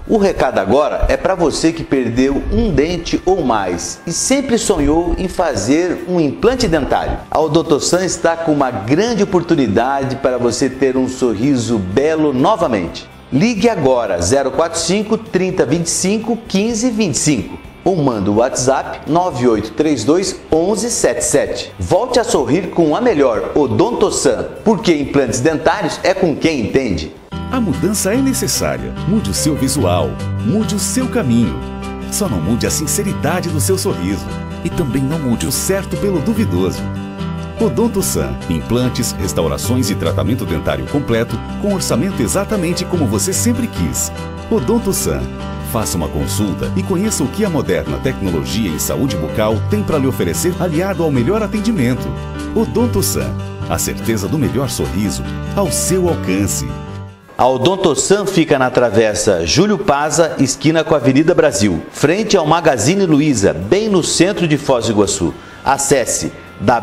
O recado agora é para você que perdeu um dente ou mais e sempre sonhou em fazer um implante dentário. A Odontosan está com uma grande oportunidade para você ter um sorriso belo novamente. Ligue agora 045 3025 1525 ou manda o WhatsApp 9832 1177. Volte a sorrir com a melhor Odontosan, porque implantes dentários é com quem entende. A mudança é necessária. Mude o seu visual, mude o seu caminho. Só não mude a sinceridade do seu sorriso. E também não mude o certo pelo duvidoso. Odontosan, implantes, restaurações e tratamento dentário completo com orçamento exatamente como você sempre quis. Odontosan. Faça uma consulta e conheça o que a moderna tecnologia em saúde bucal tem para lhe oferecer aliado ao melhor atendimento. Odontosan. A certeza do melhor sorriso ao seu alcance. A Odontosan fica na travessa Júlio Paza, esquina com a Avenida Brasil, frente ao Magazine Luiza, bem no centro de Foz do Iguaçu. Acesse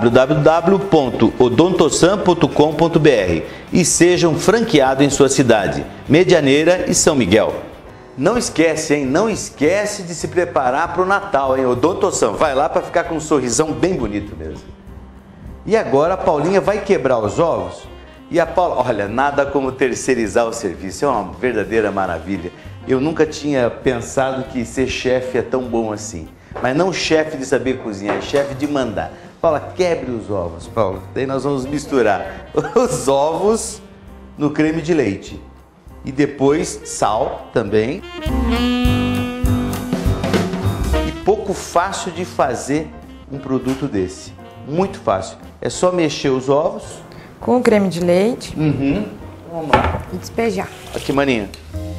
www.odontosan.com.br e seja um franqueado em sua cidade, Medianeira e São Miguel. Não esquece, hein? Não esquece de se preparar para o Natal, hein? Odontosan, vai lá para ficar com um sorrisão bem bonito mesmo. E agora a Paulinha vai quebrar os ovos. E a Paula, olha, nada como terceirizar o serviço, é uma verdadeira maravilha. Eu nunca tinha pensado que ser chefe é tão bom assim. Mas não chefe de saber cozinhar, é chefe de mandar. Paula, quebre os ovos, Paula. Daí nós vamos misturar os ovos no creme de leite. E depois sal também. E pouco fácil de fazer um produto desse. Muito fácil. É só mexer os ovos. Com o creme de leite. Vamos lá. E despejar. Aqui, maninha.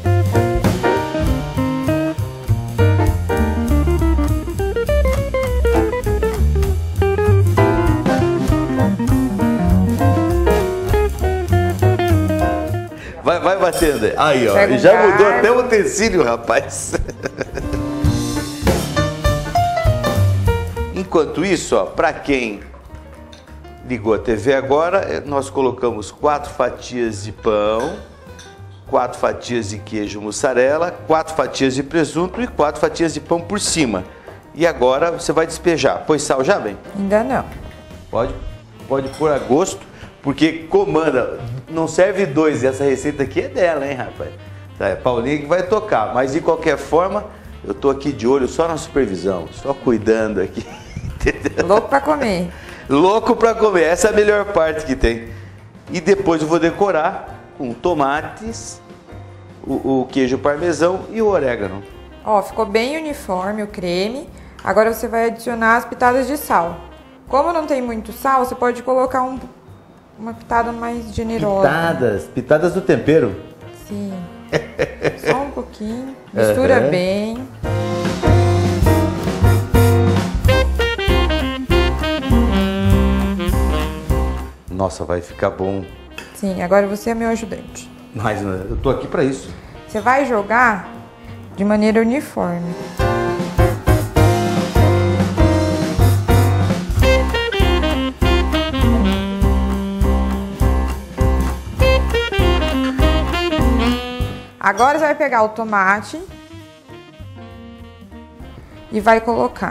Vai batendo. Aí, ó. Já mudou até o utensílio, rapaz. Enquanto isso, ó, para quem ligou a TV agora, nós colocamos 4 fatias de pão, 4 fatias de queijo mussarela, 4 fatias de presunto e 4 fatias de pão por cima. E agora você vai despejar. Pôs sal já, bem? Ainda não. Pode pôr a gosto, porque comanda. Não serve 2, essa receita aqui é dela, hein, rapaz? É Paulinha que vai tocar, mas de qualquer forma, eu tô aqui de olho só na supervisão, só cuidando aqui, entendeu? Louco pra comer. Louco pra comer, essa é a melhor parte que tem. E depois eu vou decorar com tomates, o queijo parmesão e o orégano. Ó, ficou bem uniforme o creme. Agora você vai adicionar as pitadas de sal. Como não tem muito sal, você pode colocar uma pitada mais generosa. Pitadas do tempero? Sim. Só um pouquinho. Mistura bem. Nossa, vai ficar bom. Sim, agora você é meu ajudante. Mas eu tô aqui pra isso. Você vai jogar de maneira uniforme. Agora você vai pegar o tomate e vai colocar.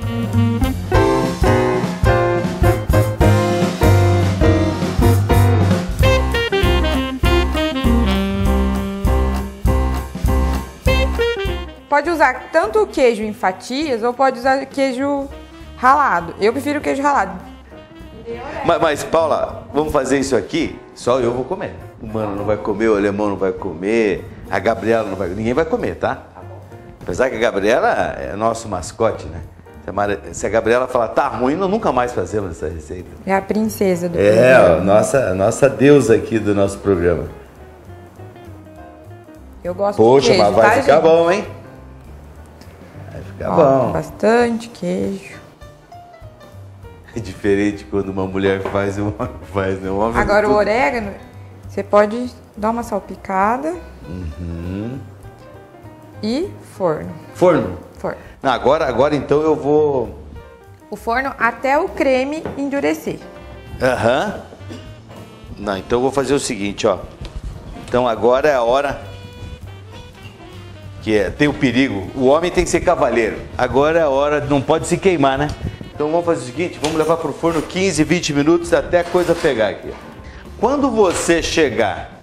Pode usar tanto o queijo em fatias ou pode usar queijo ralado. Eu prefiro o queijo ralado. Mas, Paula, vamos fazer isso aqui? Só eu vou comer. O Mano não vai comer, o Alemão não vai comer, a Gabriela não vai comer. Ninguém vai comer, tá? Apesar que a Gabriela é nosso mascote, né? Se a Gabriela falar, tá ruim, nós nunca mais fazemos essa receita. É a princesa do programa. É, nossa deusa aqui do nosso programa. Eu gosto de queijo, mas vai ficar gente? Bom, hein? Vai ficar bom. Bastante queijo. É diferente quando uma mulher faz e um homem faz, né? Um homem agora o orégano, você pode dar uma salpicada. E forno. Forno? Forno. Não, agora então eu vou... O forno até o creme endurecer. Não, então eu vou fazer o seguinte, ó. Então agora é a hora tem o perigo. O homem tem que ser cavalheiro. Agora é a hora, não pode se queimar, né? Então vamos fazer o seguinte, vamos levar para o forno 15, 20 minutos até a coisa pegar aqui. Quando você chegar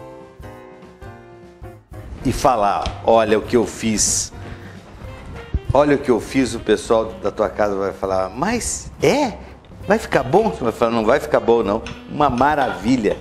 e falar, olha o que eu fiz, olha o que eu fiz, o pessoal da tua casa vai falar, mas vai ficar bom? Você vai falar, não vai ficar bom não, uma maravilha.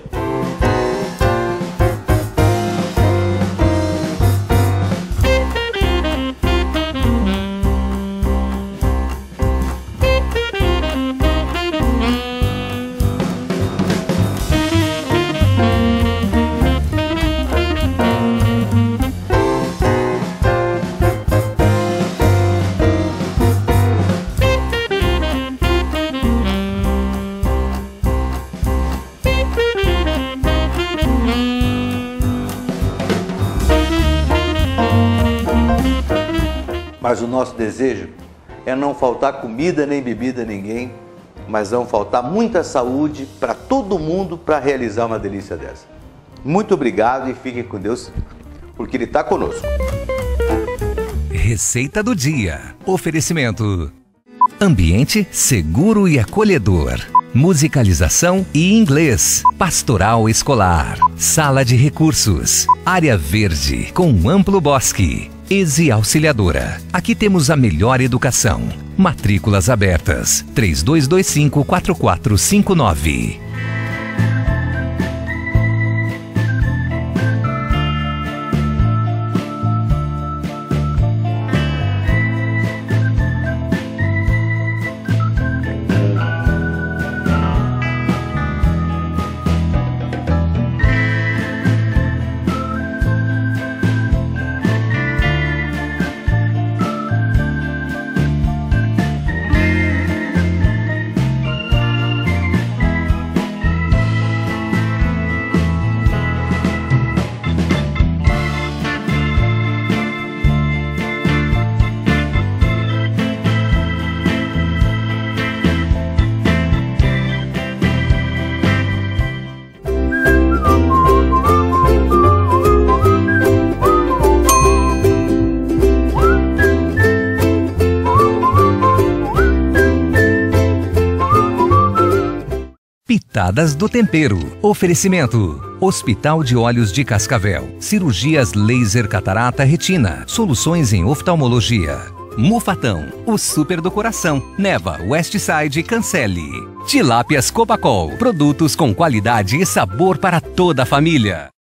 Mas o nosso desejo é não faltar comida nem bebida a ninguém, mas não faltar muita saúde para todo mundo para realizar uma delícia dessa. Muito obrigado e fiquem com Deus, porque Ele está conosco. Receita do dia. Oferecimento. Ambiente seguro e acolhedor. Musicalização e inglês. Pastoral escolar. Sala de recursos. Área verde com um amplo bosque. ESE Auxiliadora. Aqui temos a melhor educação. Matrículas abertas. 3225-4459. Pitadas do Tempero. Oferecimento. Hospital de Olhos de Cascavel. Cirurgias laser catarata retina. Soluções em oftalmologia. Mufatão. O super do coração. Neva, Westside, Cancele. Tilápias Copacol. Produtos com qualidade e sabor para toda a família.